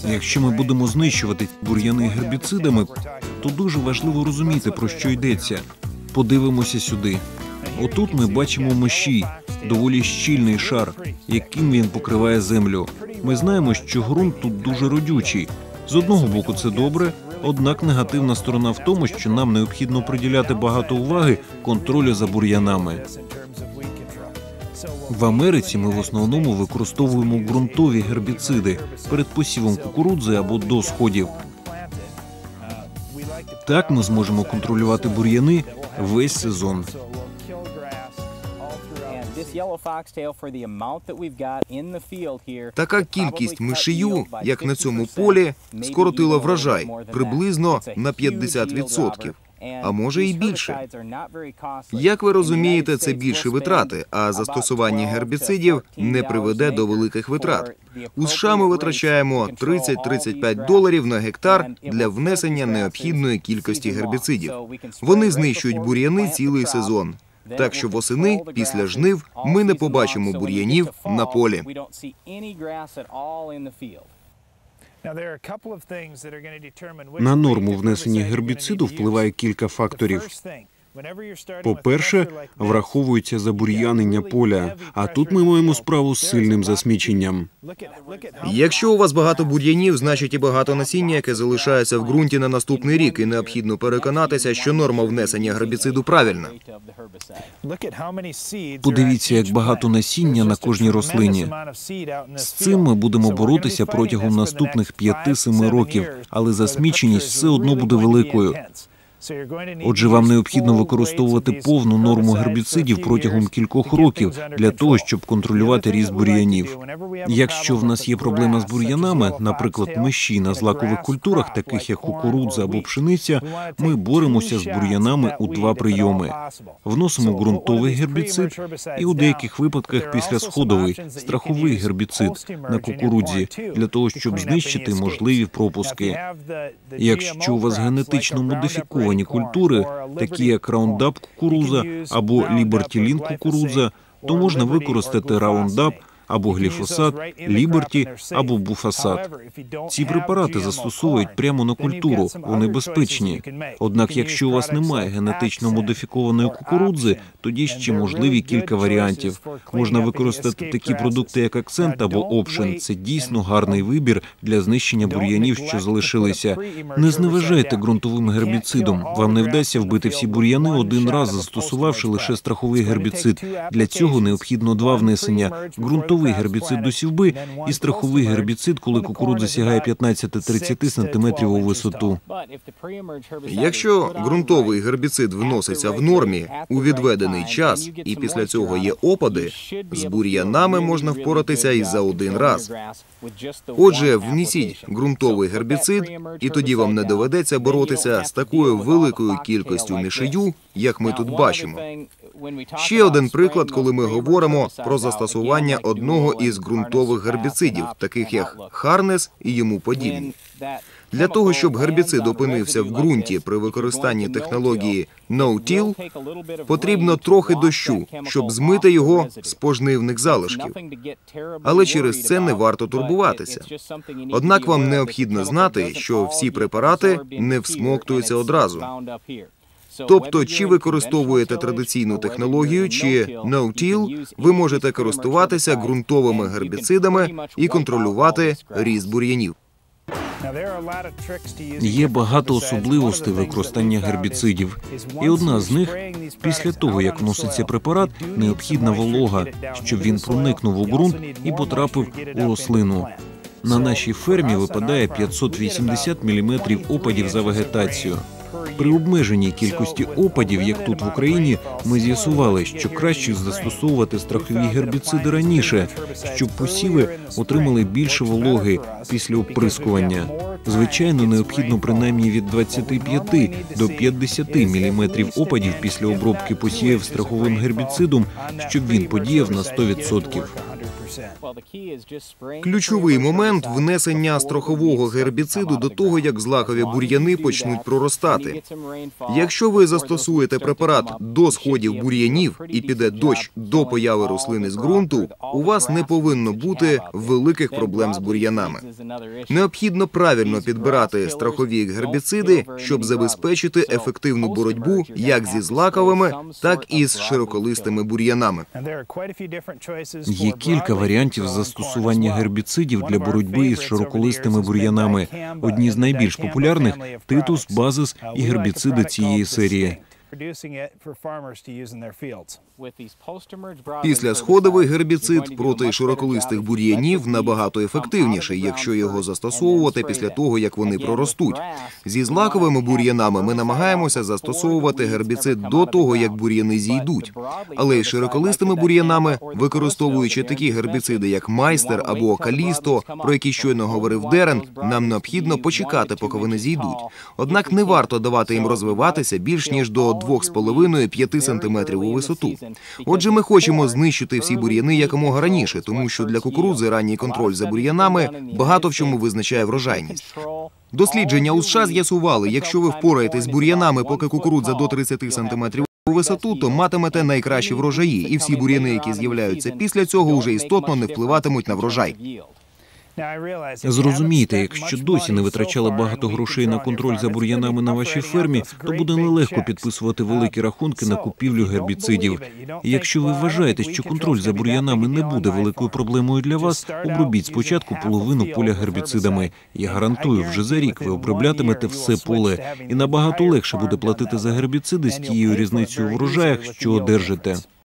Якщо ми будемо знищувати бур'яни гербіцидами, то дуже важливо розуміти, про що йдеться. Подивимося сюди. Отут ми бачимо мощій, доволі щільний шар, яким він покриває землю. Ми знаємо, що ґрунт тут дуже родючий. З одного боку це добре, однак негативна сторона в тому, що нам необхідно приділяти багато уваги контролю за бур'янами. В Америці ми в основному використовуємо ґрунтові гербіциди перед посівом кукурудзи або до сходів. Так ми зможемо контролювати бур'яни весь сезон. Така кількість мишею, як на цьому полі, скоротила врожай приблизно на 50%. А може і більше. Як ви розумієте, це більше витрати, а застосування гербіцидів не приведе до великих витрат. У США ми витрачаємо $30–35 на гектар для внесення необхідної кількості гербіцидів. Вони знищують бур'яни цілий сезон. Так що восени, після жнив, ми не побачимо бур'янів на полі. На норму внесення гербіциду впливає кілька факторів. По-перше, враховується забур'янення поля, а тут ми маємо справу з сильним засміченням. Якщо у вас багато бур'янів, значить і багато насіння, яке залишається в ґрунті на наступний рік, і необхідно переконатися, що норма внесення гербіциду правильна. Подивіться, як багато насіння на кожній рослині. З цим ми будемо боротися протягом наступних 5–7 років, але засміченість все одно буде великою. Отже, вам необхідно використовувати повну норму гербіцидів протягом кількох років для того, щоб контролювати ріст бур'янів. Якщо в нас є проблема з бур'янами, наприклад, миші на злакових культурах, таких як кукурудза або пшениця, ми боремося з бур'янами у 2 прийоми. Вносимо ґрунтовий гербіцид і у деяких випадках післясходовий, страховий гербіцид на кукурудзі, для того, щоб знищити можливі пропуски. Якщо у вас генетично модифіковані культури, такі як Roundup кукурудза або Liberty Link кукурудза, то можна використати Roundup або гліфосат, Liberty або буфосат. Ці препарати застосовують прямо на культуру, вони безпечні. Однак, якщо у вас немає генетично модифікованої кукурудзи, тоді ще можливі кілька варіантів. Можна використати такі продукти, як Accent або Option. Це дійсно гарний вибір для знищення бур'янів, що залишилися. Не зневажайте ґрунтовим гербіцидом. Вам не вдасться вбити всі бур'яни один раз, застосувавши лише страховий гербіцид. Для цього необхідно 2 внесення – ґрунтовий гербіцид до сівби і страховий гербіцид, коли кукурудза сягає 15–30 см у висоту. Якщо ґрунтовий гербіцид вноситься в нормі у відведений час і після цього є опади, з бур'янами можна впоратися і за 1 раз. Отже, внесіть ґрунтовий гербіцид, і тоді вам не доведеться боротися з такою великою кількістю мишею, як ми тут бачимо. Ще один приклад, коли ми говоримо про застосування одного із ґрунтових гербіцидів, таких як Harness і йому подібні. Для того, щоб гербіцид опинився в ґрунті при використанні технології No-Till, потрібно трохи дощу, щоб змити його з пожнивних залишків. Але через це не варто турбуватися. Однак вам необхідно знати, що всі препарати не всмоктуються одразу. Тобто, чи використовуєте традиційну технологію, чи No-Till, ви можете користуватися ґрунтовими гербіцидами і контролювати ріст бур'янів. Є багато особливостей використання гербіцидів. І одна з них – після того, як вноситься препарат, необхідна волога, щоб він проникнув у ґрунт і потрапив у рослину. На нашій фермі випадає 580 мм опадів за вегетацію. При обмеженій кількості опадів, як тут в Україні, ми з'ясували, що краще застосовувати страхові гербіциди раніше, щоб посіви отримали більше вологи після оприскування. Звичайно, необхідно принаймні від 25 до 50 мм опадів після обробки посівів страховим гербіцидом, щоб він подіяв на 100%. Ключовий момент – внесення страхового гербіциду до того, як злакові бур'яни почнуть проростати. Якщо ви застосуєте препарат до сходів бур'янів і піде дощ до появи рослини з ґрунту, у вас не повинно бути великих проблем з бур'янами. Необхідно правильно підбирати страхові гербіциди, щоб забезпечити ефективну боротьбу як зі злаковими, так і з широколистими бур'янами. Є кілька варіантів застосування гербіцидів для боротьби із широколистими бур'янами. Одні з найбільш популярних – титус, базис і гербіциди цієї серії. Післясходовий гербіцид проти широколистих бур'янів набагато ефективніший, якщо його застосовувати після того, як вони проростуть. Зі злаковими бур'янами ми намагаємося застосовувати гербіцид до того, як бур'яни зійдуть. Але із широколистими бур'янами, використовуючи такі гербіциди, як Майстер або Калісто, про які щойно говорив Дерен, нам необхідно почекати, поки вони зійдуть. Однак не варто давати їм розвиватися більш ніж до 2,5-5 см у висоту. Отже, ми хочемо знищити всі бур'яни якомога раніше, тому що для кукурудзи ранній контроль за бур'янами багато в чому визначає врожайність. Дослідження у США з'ясували, якщо ви впораєтесь з бур'янами, поки кукурудза до 30 см у висоту, то матимете найкращі врожаї, і всі бур'яни, які з'являються після цього, вже істотно не впливатимуть на врожай. Зрозумійте, якщо досі не витрачали багато грошей на контроль за бур'янами на вашій фермі, то буде нелегко підписувати великі рахунки на купівлю гербіцидів. І якщо ви вважаєте, що контроль за бур'янами не буде великою проблемою для вас, обробіть спочатку половину поля гербіцидами. Я гарантую, вже за рік ви оброблятимете все поле, і набагато легше буде платити за гербіциди з тією різницею у врожаях, що одержите.